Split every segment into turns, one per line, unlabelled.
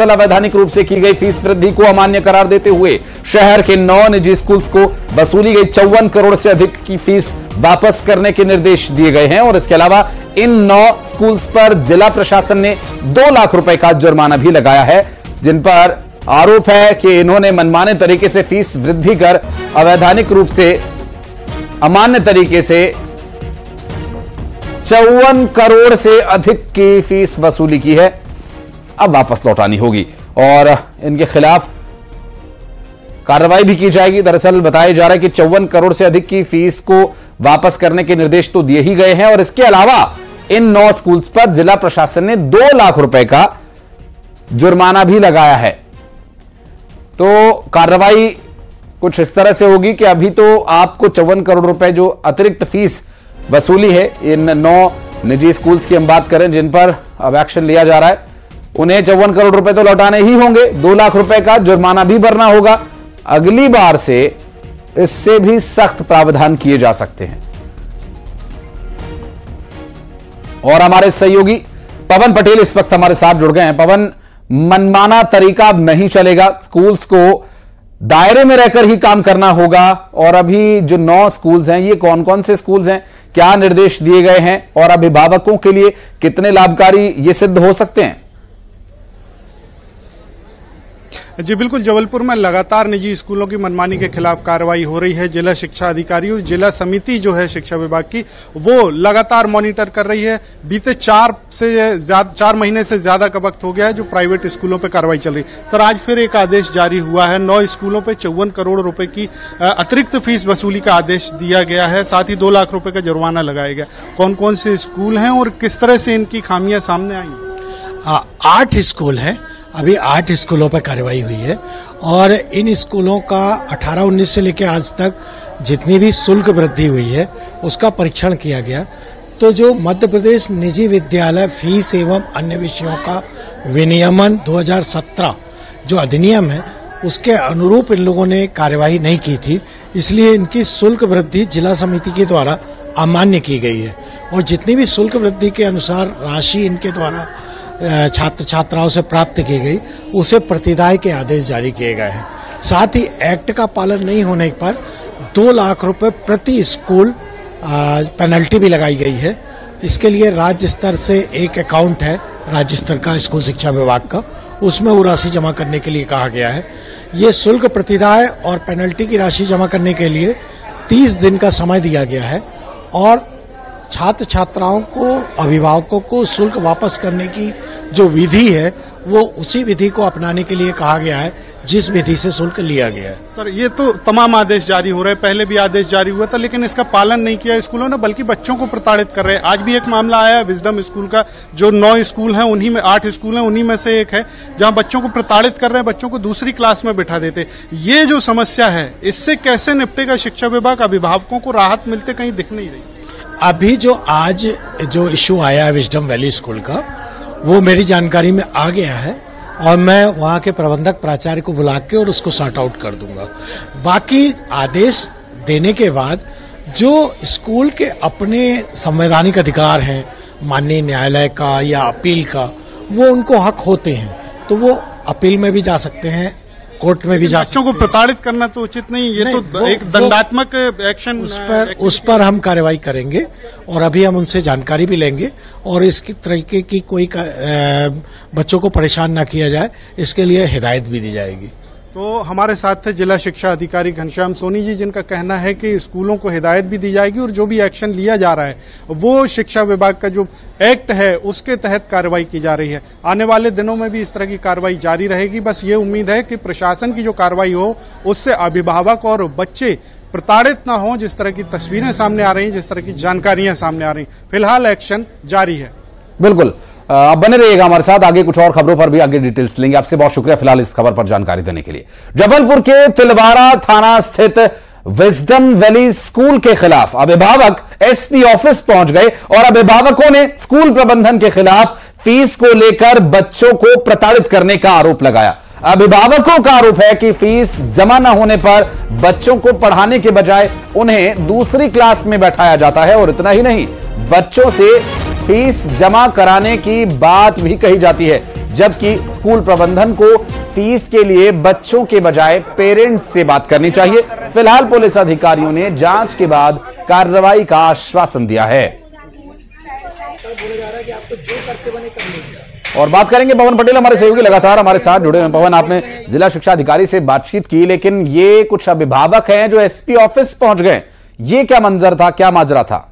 स्थल अवैधानिक रूप से की गई फीस वृद्धि को अमान्य करार देते हुए शहर के 9 निजी स्कूल्स को वसूली गई 54 करोड़ से अधिक की फीस वापस करने के निर्देश दिए गए हैं। और इसके अलावा इन 9 स्कूल्स पर जिला प्रशासन ने 2 लाख रुपए का जुर्माना भी लगाया है, जिन पर आरोप है कि इन्होंने मनमाने तरीके से फीस वृद्धि कर अवैधानिक रूप से अमान्य तरीके से 54 करोड़ से अधिक की फीस वसूली की है, अब वापस लौटानी होगी और इनके खिलाफ कार्रवाई भी की जाएगी। दरअसल बताया जा रहा है कि 54 करोड़ से अधिक की फीस को वापस करने के निर्देश तो दिए ही गए हैं और इसके अलावा इन 9 स्कूल्स पर जिला प्रशासन ने 2 लाख रुपए का जुर्माना भी लगाया है। तो कार्रवाई कुछ इस तरह से होगी कि अभी तो आपको 54 करोड़ रुपए जो अतिरिक्त फीस वसूली है इन 9 निजी स्कूल्स की हम बात करें जिन पर अब एक्शन लिया जा रहा है, उन्हें 54 करोड़ रुपए तो लौटाने ही होंगे, 2 लाख रुपए का जुर्माना भी भरना होगा। अगली बार से इससे भी सख्त प्रावधान किए जा सकते हैं। और हमारे सहयोगी पवन पटेल इस वक्त हमारे साथ जुड़ गए हैं। पवन, मनमाना तरीका अब नहीं चलेगा, स्कूल्स को दायरे में रहकर ही काम करना होगा और अभी जो 9 स्कूल्स हैं ये कौन कौन से स्कूल्स हैं, क्या निर्देश दिए गए हैं और अभिभावकों के लिए कितने लाभकारी ये सिद्ध हो सकते हैं?
जी बिल्कुल, जबलपुर में लगातार निजी स्कूलों की मनमानी के खिलाफ कार्रवाई हो रही है। जिला शिक्षा अधिकारी और जिला समिति जो है शिक्षा विभाग की, वो लगातार मॉनिटर कर रही है। बीते 4 महीने से ज्यादा का वक्त हो गया है जो प्राइवेट स्कूलों पे कार्रवाई चल रही है। सर, आज फिर एक आदेश जारी हुआ है, 9 स्कूलों पे 54 करोड़ रुपए की अतिरिक्त फीस वसूली का आदेश दिया गया है, साथ ही 2 लाख रुपए का जुर्माना लगाया गया। कौन कौन से स्कूल हैं और किस तरह से इनकी खामियां सामने आई?
8 स्कूल हैं, अभी 8 स्कूलों पर कार्रवाई हुई है और इन स्कूलों का 18-19 से लेकर आज तक जितनी भी शुल्क वृद्धि हुई है उसका परीक्षण किया गया। तो जो मध्य प्रदेश निजी विद्यालय फीस एवं अन्य विषयों का विनियमन 2017 जो अधिनियम है उसके अनुरूप इन लोगों ने कार्यवाही नहीं की थी, इसलिए इनकी शुल्क वृद्धि जिला समिति के द्वारा अमान्य की गई है और जितनी भी शुल्क वृद्धि के अनुसार राशि इनके द्वारा छात्र छात्राओं से प्राप्त की गई उसे प्रतिदाय के आदेश जारी किए गए हैं। साथ ही एक्ट का पालन नहीं होने पर 2 लाख रुपए प्रति स्कूल पेनल्टी भी लगाई गई है। इसके लिए राज्य स्तर से एक अकाउंट है राज्य स्तर का स्कूल शिक्षा विभाग का, उसमें वो राशि जमा करने के लिए कहा गया है। ये शुल्क प्रतिदाय और पेनल्टी की राशि जमा करने के लिए 30 दिन का समय दिया गया है और छात्र छात्राओं को, अभिभावकों को शुल्क वापस करने की जो विधि है वो उसी विधि को अपनाने के लिए कहा गया है जिस विधि से शुल्क लिया गया है।
सर, ये तो तमाम आदेश जारी हो रहे हैं, पहले भी आदेश जारी हुआ था लेकिन इसका पालन नहीं किया स्कूलों ने, बल्कि बच्चों को प्रताड़ित कर रहे हैं। आज भी एक मामला आया विजडम स्कूल का, जो 9 स्कूल हैं उन्हीं में 8 स्कूल हैं, उन्हीं में से एक है जहां बच्चों को प्रताड़ित कर रहे हैं, बच्चों को दूसरी क्लास में बिठा देते। ये जो समस्या है इससे कैसे निपटेगा शिक्षा विभाग? अभिभावकों को राहत मिलते कहीं दिख नहीं रही।
अभी जो आज जो इश्यू आया है विजडम वैली स्कूल का, वो मेरी जानकारी में आ गया है और मैं वहाँ के प्रबंधक प्राचार्य को बुला के और उसको सॉर्ट आउट कर दूंगा। बाकी आदेश देने के बाद जो स्कूल के अपने संवैधानिक अधिकार हैं माननीय न्यायालय का या अपील का, वो उनको हक होते हैं, तो वो अपील में भी जा सकते हैं, कोर्ट में भी जा सकते हैं।
बच्चों को प्रताड़ित करना तो उचित नहीं, ये नहीं, तो एक दंडात्मक एक्शन
उस पर हम कार्रवाई करेंगे और अभी हम उनसे जानकारी भी लेंगे और इसकी तरीके की कोई बच्चों को परेशान ना किया जाए इसके लिए हिदायत भी दी जाएगी।
तो हमारे साथ थे जिला शिक्षा अधिकारी घनश्याम सोनी जी, जिनका कहना है कि स्कूलों को हिदायत भी दी जाएगी और जो भी एक्शन लिया जा रहा है वो शिक्षा विभाग का जो एक्ट है उसके तहत कार्रवाई की जा रही है। आने वाले दिनों में भी इस तरह की कार्रवाई जारी रहेगी। बस ये उम्मीद है कि प्रशासन की जो कार्रवाई हो उससे अभिभावक और बच्चे प्रताड़ित ना हो, जिस तरह की तस्वीरें सामने आ रही हैं, जिस तरह की जानकारियां सामने आ रही हैं। फिलहाल एक्शन जारी है।
बिल्कुल, बने रहिएगा हमारे साथ, आगे कुछ और खबरों पर भी आगे डिटेल्स लेंगे। आपसे बहुत शुक्रिया फिलहाल इस खबर पर जानकारी देने के लिए। जबलपुर के तिलवारा थाना स्थित विजडम वैली स्कूल के खिलाफ अभिभावक एसपी ऑफिस पहुंच गए और अभिभावकों ने स्कूल प्रबंधन के खिलाफ फीस को लेकर बच्चों को प्रताड़ित करने का आरोप लगाया। अभिभावकों का आरोप है कि फीस जमा न होने पर बच्चों को पढ़ाने के बजाय उन्हें दूसरी क्लास में बैठाया जाता है और इतना ही नहीं, बच्चों से फीस जमा कराने की बात भी कही जाती है, जबकि स्कूल प्रबंधन को फीस के लिए बच्चों के बजाय पेरेंट्स से बात करनी चाहिए। फिलहाल पुलिस अधिकारियों ने जांच के बाद कार्रवाई का आश्वासन दिया है। और बात करेंगे पवन पटेल, हमारे सहयोगी लगातार हमारे साथ जुड़े हुए। पवन, आपने जिला शिक्षा अधिकारी से बातचीत की, लेकिन ये कुछ अभिभावक हैं जो एसपी ऑफिस पहुंच गए, ये क्या मंजर था, क्या माजरा था?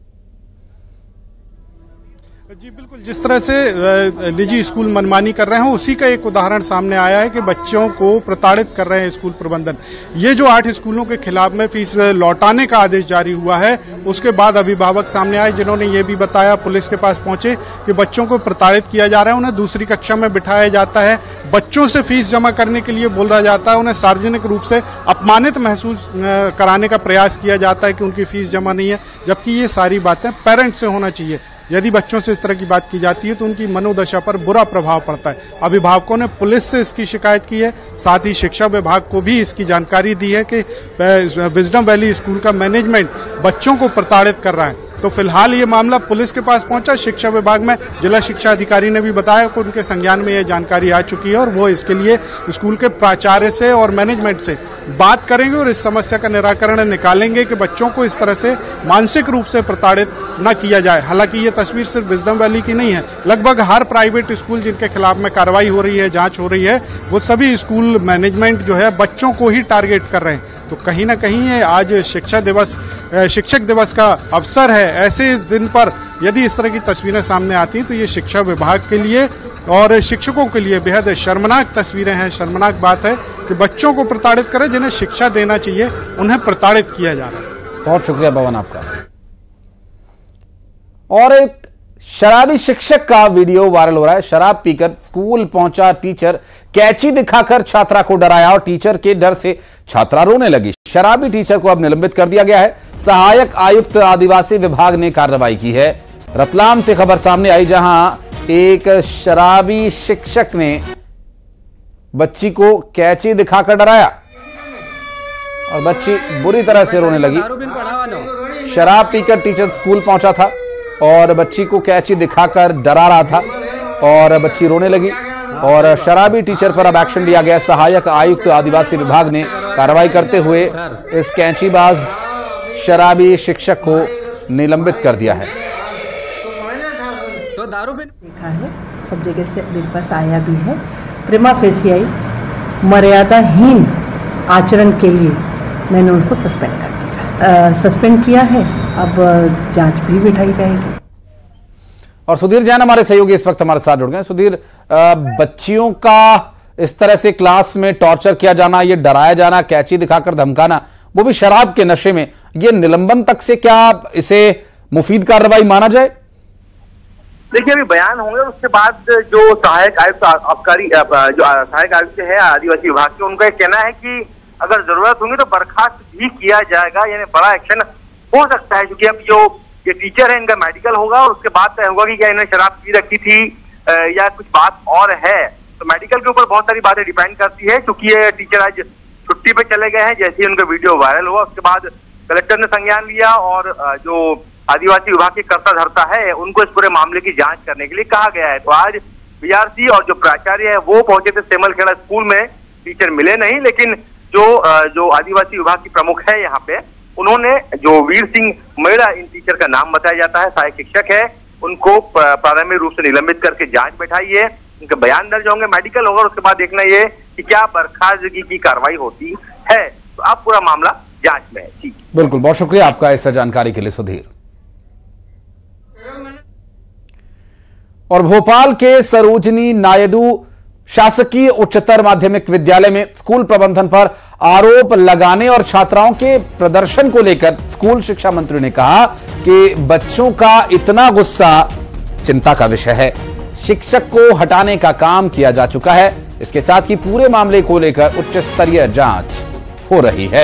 जी बिल्कुल, जिस तरह से निजी स्कूल मनमानी कर रहे हैं उसी का एक उदाहरण सामने आया है कि बच्चों को प्रताड़ित कर रहे हैं स्कूल प्रबंधन। ये जो 8 स्कूलों के खिलाफ में फीस लौटाने का आदेश जारी हुआ है, उसके बाद अभिभावक सामने आए जिन्होंने ये भी बताया, पुलिस के पास पहुंचे कि बच्चों को प्रताड़ित किया जा रहा है, उन्हें दूसरी कक्षा में बिठाया जाता है, बच्चों से फीस जमा करने के लिए बोला जाता है, उन्हें सार्वजनिक रूप से अपमानित महसूस कराने का प्रयास किया जाता है कि उनकी फीस जमा नहीं है, जबकि ये सारी बातें पेरेंट्स से होना चाहिए। यदि बच्चों से इस तरह की बात की जाती है तो उनकी मनोदशा पर बुरा प्रभाव पड़ता है। अभिभावकों ने पुलिस से इसकी शिकायत की है, साथ ही शिक्षा विभाग को भी इसकी जानकारी दी है कि विजडम वैली स्कूल का मैनेजमेंट बच्चों को प्रताड़ित कर रहा है। तो फिलहाल ये मामला पुलिस के पास पहुंचा, शिक्षा विभाग में जिला शिक्षा अधिकारी ने भी बताया कि उनके संज्ञान में ये जानकारी आ चुकी है और वो इसके लिए स्कूल के प्राचार्य से और मैनेजमेंट से बात करेंगे और इस समस्या का निराकरण निकालेंगे कि बच्चों को इस तरह से मानसिक रूप से प्रताड़ित न किया जाए। हालांकि ये तस्वीर सिर्फ विजडम वैली की नहीं है, लगभग हर प्राइवेट स्कूल जिनके खिलाफ में कार्रवाई हो रही है, जांच हो रही है, वो सभी स्कूल मैनेजमेंट जो है बच्चों को ही टारगेट कर रहे हैं। तो कहीं ना कहीं ये आज शिक्षक दिवस का अवसर है, ऐसे दिन पर यदि इस तरह की तस्वीरें सामने आती हैं तो ये शिक्षा विभाग के लिए और शिक्षकों के लिए बेहद शर्मनाक तस्वीरें हैं। शर्मनाक बात है कि बच्चों को प्रताड़ित करें, जिन्हें शिक्षा देना चाहिए उन्हें प्रताड़ित किया जा रहा है।
बहुत शुक्रिया पवन आपका। और एक शराबी शिक्षक का वीडियो वायरल हो रहा है। शराब पीकर स्कूल पहुंचा टीचर, कैंची दिखाकर छात्रा को डराया और टीचर के डर से छात्रा रोने लगी। शराबी टीचर को अब निलंबित कर दिया गया है। सहायक आयुक्त आदिवासी विभाग ने कार्रवाई की है। रतलाम से खबर सामने आई, जहां एक शराबी शिक्षक ने बच्ची को कैंची दिखाकर डराया और बच्ची बुरी तरह से रोने लगी। शराब पीकर टीचर स्कूल पहुंचा था और बच्ची को कैंची दिखाकर डरा रहा था और बच्ची रोने लगी और शराबी टीचर पर अब एक्शन लिया गया। सहायक आयुक्त आदिवासी विभाग ने कार्रवाई करते हुए इस कैंचीबाज शराबी शिक्षक को निलंबित कर दिया है।
तो दारू भी देखा है, सब जगह से मेरे पास आया भी है। प्रेमा फेसियाई मर्यादाहीन आचरण के लिए मैंने उनको सस्पेंड किया है। अब जांच भी बिठाई जाएगी।
और सुधीर जैन हमारे सहयोगी इस वक्त हमारे साथ जुड़ गए। सुधीर, बच्चियों का इस तरह से क्लास में टॉर्चर किया जाना, ये डराया जाना, कैंची दिखाकर धमकाना, वो भी शराब के नशे में, ये निलंबन तक से क्या इसे मुफीद कार्रवाई माना जाए?
देखिए, अभी बयान होंगे, उसके बाद जो सहायक आयुक्त आबकारी जो सहायक आयुक्त है आदिवासी विभाग के, उनका यह कहना है कि अगर जरूरत होगी तो बर्खास्त भी किया जाएगा, यानी बड़ा एक्शन हो सकता है। क्योंकि अब जो ये टीचर है इनका मेडिकल होगा और उसके बाद तय होगा कि क्या इन्होंने शराब पी रखी थी या कुछ बात और है। तो मेडिकल के ऊपर बहुत सारी बातें डिपेंड करती है। क्योंकि ये टीचर आज छुट्टी पे चले गए हैं, जैसे ही उनका वीडियो वायरल हुआ उसके बाद कलेक्टर ने संज्ञान लिया और जो आदिवासी विभाग के कर्ता धर्ता है उनको इस पूरे मामले की जांच करने के लिए कहा गया है। तो आज बीआरसी और जो प्राचार्य है वो पहुंचे थे सेमलखेड़ा स्कूल में, टीचर मिले नहीं, लेकिन जो आदिवासी विभाग की प्रमुख है यहाँ पे, उन्होंने जो वीर सिंह मेड़ा इन टीचर का नाम बताया जाता है, सहायक शिक्षक है, उनको प्रारंभिक रूप से निलंबित करके जांच बैठाई है। उनके बयान दर्ज होंगे, मेडिकल होगा, उसके बाद देखना ये कि क्या बर्खास्तगी की कार्रवाई होती है। तो अब पूरा मामला जांच में है।
बिल्कुल, बहुत शुक्रिया आपका इस जानकारी के लिए सुधीर। और भोपाल के सरोजनी नायडू शासकीय उच्चतर माध्यमिक विद्यालय में स्कूल प्रबंधन पर आरोप लगाने और छात्राओं के प्रदर्शन को लेकर स्कूल शिक्षा मंत्री ने कहा कि बच्चों का इतना गुस्सा चिंता का विषय है। शिक्षक को हटाने का काम किया जा चुका है। इसके साथ ही पूरे मामले को लेकर उच्च स्तरीय जांच हो रही है।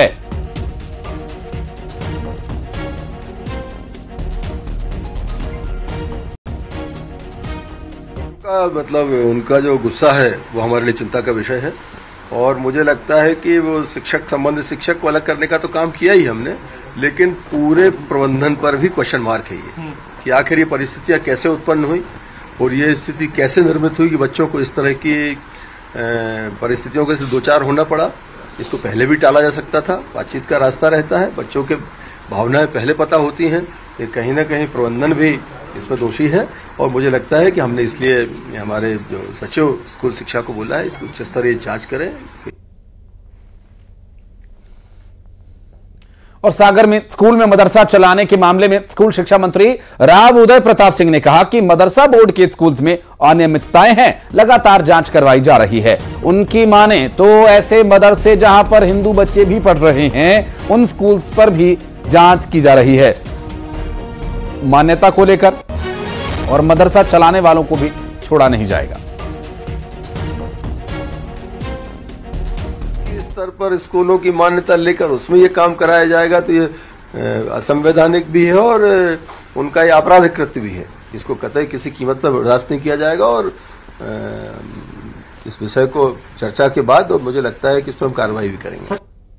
मतलब उनका जो गुस्सा है वो हमारे लिए चिंता का विषय है और मुझे लगता है कि वो शिक्षक संबंधित शिक्षक को अलग करने का तो काम किया ही हमने, लेकिन पूरे प्रबंधन पर भी क्वेश्चन मार्क है ये कि आखिर ये परिस्थितियां कैसे उत्पन्न हुई और ये स्थिति कैसे निर्मित हुई कि बच्चों को इस तरह की परिस्थितियों के से दो चार होना पड़ा। इसको पहले भी टाला जा सकता था, बातचीत का रास्ता रहता है, बच्चों के भावनाएं पहले पता होती हैं। ये कहीं ना कहीं प्रबंधन भी इसमें दोषी है और मुझे लगता है कि हमने इसलिए हमारे जो सचिव स्कूल शिक्षा को बोला है इसकी उच्च स्तरीय जांच करें।
और सागर में स्कूल में मदरसा चलाने के मामले में स्कूल शिक्षा मंत्री राव उदय प्रताप सिंह ने कहा कि मदरसा बोर्ड के स्कूल्स में अनियमितताएं हैं, लगातार जांच करवाई जा रही है। उनकी माने तो ऐसे मदरसे जहां पर हिंदू बच्चे भी पढ़ रहे हैं उन स्कूल्स पर भी जांच की जा रही है मान्यता को लेकर, और मदरसा चलाने वालों को भी छोड़ा नहीं जाएगा।
स्तर पर स्कूलों की मान्यता लेकर उसमें ये काम कराया जाएगा तो ये असंवैधानिक भी है और उनका ये आपराधिक कृत्य भी है। इसको कतई किसी कीमत पर बर्दाश्त नहीं किया जाएगा और इस विषय को चर्चा के बाद और मुझे लगता है कि इस पर हम कार्रवाई भी करेंगे।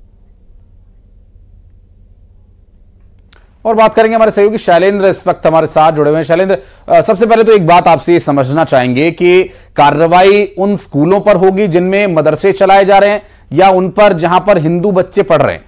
और बात करेंगे हमारे सहयोगी शैलेंद्र इस वक्त हमारे साथ जुड़े हुए हैं। शैलेंद्र, सबसे पहले तो एक बात आपसे ये समझना चाहेंगे कि कार्रवाई उन स्कूलों पर होगी जिनमें मदरसे चलाए जा रहे हैं या उन पर जहां पर हिंदू बच्चे पढ़ रहे हैं?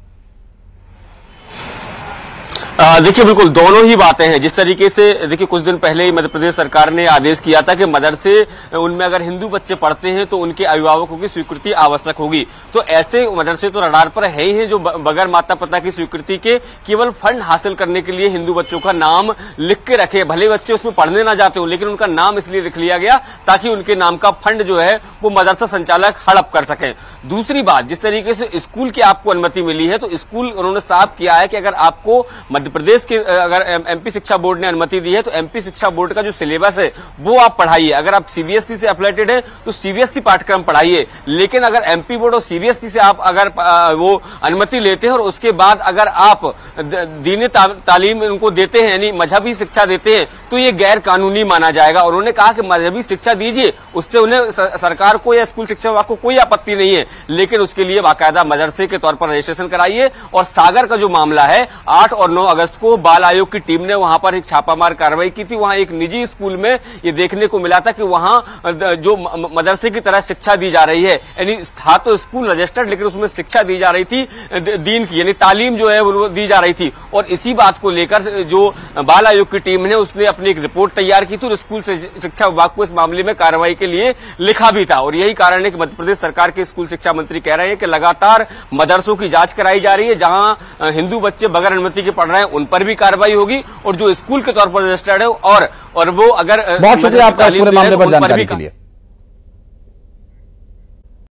देखिए बिल्कुल दोनों ही बातें हैं। जिस तरीके से देखिए कुछ दिन पहले ही मध्य प्रदेश सरकार ने आदेश किया था कि मदरसे उनमें अगर हिंदू बच्चे पढ़ते हैं तो उनके अभिभावकों की स्वीकृति आवश्यक होगी। तो ऐसे मदरसे तो रडार पर है ही हैं जो बगैर माता पिता की स्वीकृति के केवल फंड हासिल करने के लिए हिंदू बच्चों का नाम लिख के रखे। भले बच्चे उसमें पढ़ने ना जाते हो लेकिन उनका नाम इसलिए लिख लिया गया ताकि उनके नाम का फंड जो है वो मदरसा संचालक हड़प कर सके। दूसरी बात, जिस तरीके से स्कूल की आपको अनुमति मिली है तो स्कूल उन्होंने साफ किया है कि अगर आपको मध्य प्रदेश के अगर एमपी शिक्षा बोर्ड ने अनुमति दी है तो एमपी शिक्षा बोर्ड का जो सिलेबस है वो आप पढ़ाइए। अगर आप सीबीएसई से अफिलिएटेड है तो सीबीएसई पाठ्यक्रम पढ़ाइए। लेकिन अगर एमपी बोर्ड और सीबीएसई से आप अगर वो अनुमति लेते हैं और उसके बाद अगर आप दीनी तालीम उनको देते हैं यानी मजहबी शिक्षा देते हैं तो ये गैर कानूनी माना जाएगा। उन्होंने कहा कि मजहबी शिक्षा दीजिए, उससे उन्हें सरकार को या स्कूल शिक्षा विभाग को कोई आपत्ति नहीं है, लेकिन उसके लिए बाकायदा मदरसे के तौर पर रजिस्ट्रेशन कराइए। और सागर का जो मामला है 8 और 9 अगस्त को बाल आयोग की टीम ने वहां पर एक छापामार कार्रवाई की थी। वहां एक निजी स्कूल में ये देखने को मिला था कि वहां जो मदरसे की तरह शिक्षा दी जा रही है, यानी था तो स्कूल रजिस्टर्ड लेकिन उसमें शिक्षा दी जा रही थी दीन की, यानी तालीम जो है वो दी जा रही थी। और इसी बात को लेकर जो बाल आयोग की टीम ने उसने अपनी एक रिपोर्ट तैयार की थी और स्कूल शिक्षा विभाग को इस मामले में कार्रवाई के लिए लिखा भी था। और यही कारण है कि मध्य प्रदेश सरकार के स्कूल शिक्षा मंत्री कह रहे हैं कि लगातार मदरसों की जांच कराई जा रही है। जहां हिंदू बच्चे बगैर अनुमति के पढ़ रहे हैं उन पर भी कार्रवाई होगी और जो स्कूल के तौर पर रजिस्टर्ड है और वो अगर
बहुत शुक्रिया आपका इस पूरे मामले पर जानकारी के लिए।